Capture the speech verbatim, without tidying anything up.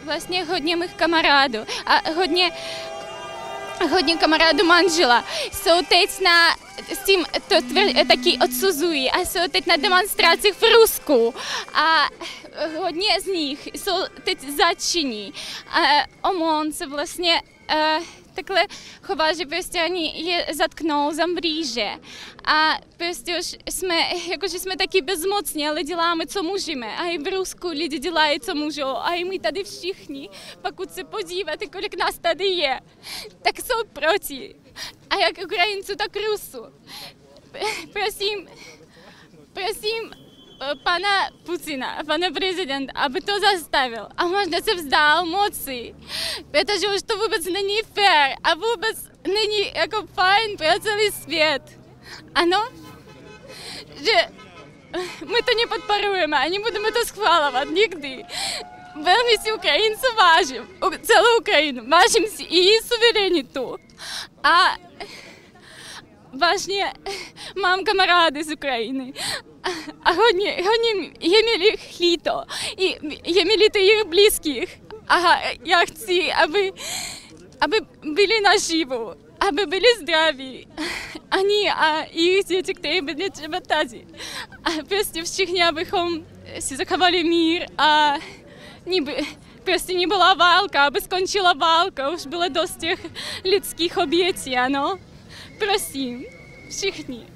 vlastně hodně mých kamarádů a hodně, hodně kamarádů manžela jsou teď na, s tím to tvr, taky odsuzují a jsou teď na demonstracích v Rusku a hodně z nich jsou teď zatčení. A OMON se vlastně uh, takhle chová, že prostě oni je zatknou za mříže. A prostě už jsme, jakože jsme taky bezmocní, ale děláme, co můžeme. A i v Rusku lidi dělají, co můžou. A i my tady všichni, pokud se podíváte, kolik nás tady je, tak jsou proti. A jak Ukrajinců, tak Rusů. Prosím, prosím pana Putina, pana prezidenta, aby to zastavil a možná se vzdál moci, protože už to vůbec není fér a vůbec není jako fajn pro celý svět. Ano, že my to nepodporujeme a nebudeme to schválovat nikdy. Velmi si Ukrajinců vážím, celou Ukrajinu, vážím si i její suverenitu. A vážně mám kamarády z Ukrajiny a hodně, hodně je mi líto, je mi líto jejich blízkých a já chci, aby, aby byli naživu, aby byli zdraví, oni a jejich děti, které byly třeba tady. A prostě všichni, abychom si zachovali mír a neby, prostě nebyla válka, aby skončila válka, už bylo dost těch lidských obětí, ano. Prosím, všichni.